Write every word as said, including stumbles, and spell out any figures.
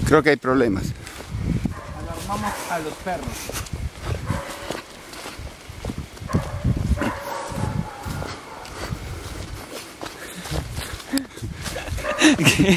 Creo que hay problemas. Alarmamos a los perros. ¿Qué?